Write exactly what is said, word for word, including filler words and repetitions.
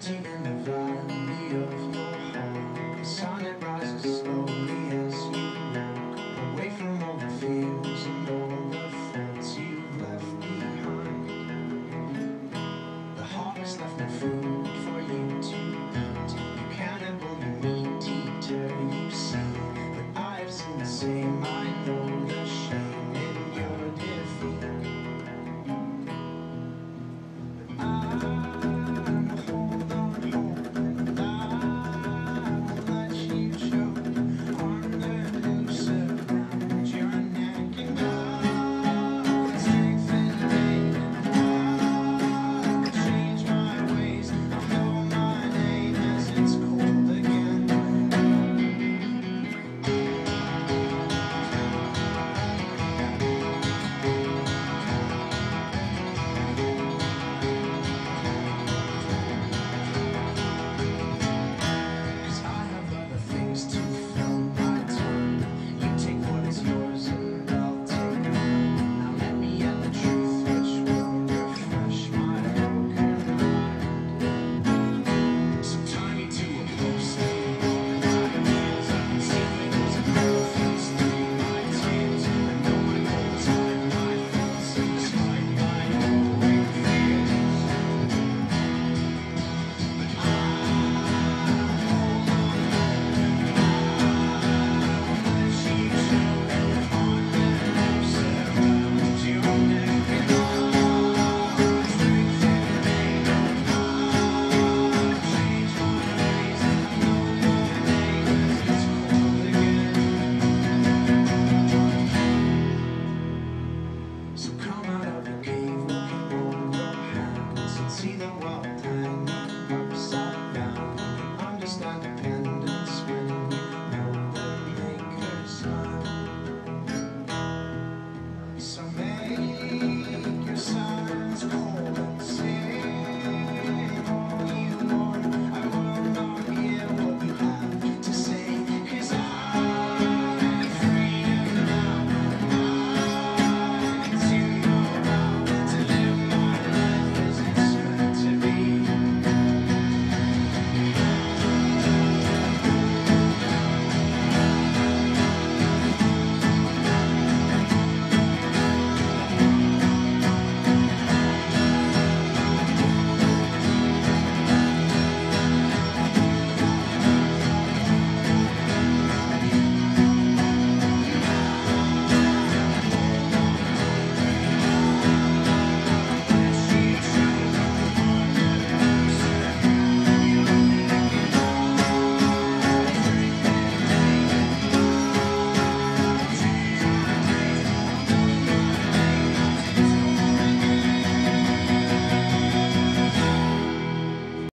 empty in the valley of your heart. The sun, it rises slowly as you walk away from all the fears and all the thoughts you've left behind. The harvest left no food for you to eat. You cannibal, you meat eater, you see. But I've seen the same